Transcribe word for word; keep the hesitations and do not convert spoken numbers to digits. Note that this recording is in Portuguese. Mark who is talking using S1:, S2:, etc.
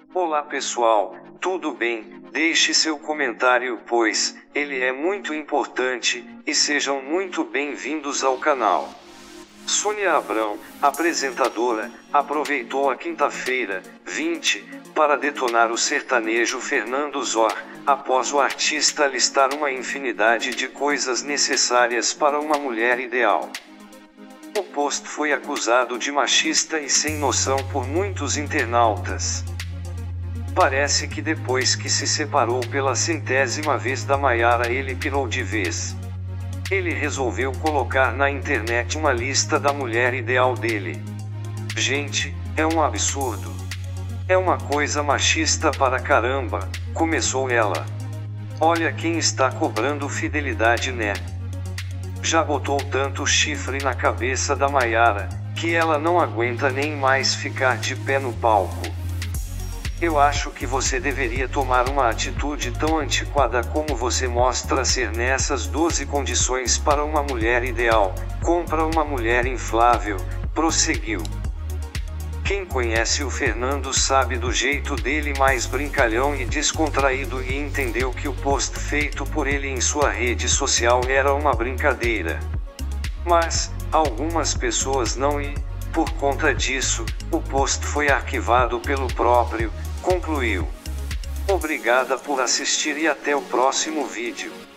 S1: Olá pessoal, tudo bem? Deixe seu comentário pois, ele é muito importante, e sejam muito bem-vindos ao canal. Sônia Abrão, apresentadora, aproveitou a quinta-feira, vinte, para detonar o sertanejo Fernando Zor, após o artista listar uma infinidade de coisas necessárias para uma mulher ideal. O post foi acusado de machista e sem noção por muitos internautas. Parece que depois que se separou pela centésima vez da Maiara ele pirou de vez. Ele resolveu colocar na internet uma lista da mulher ideal dele. Gente, é um absurdo. É uma coisa machista para caramba, começou ela. Olha quem está cobrando fidelidade, né? Já botou tanto chifre na cabeça da Maiara, que ela não aguenta nem mais ficar de pé no palco. Eu acho que você deveria tomar uma atitude tão antiquada como você mostra ser nessas doze condições para uma mulher ideal. Compra uma mulher inflável, prosseguiu. Quem conhece o Fernando sabe do jeito dele mais brincalhão e descontraído e entendeu que o post feito por ele em sua rede social era uma brincadeira. Mas, algumas pessoas não e, por conta disso, o post foi arquivado pelo próprio, concluiu. Obrigada por assistir e até o próximo vídeo.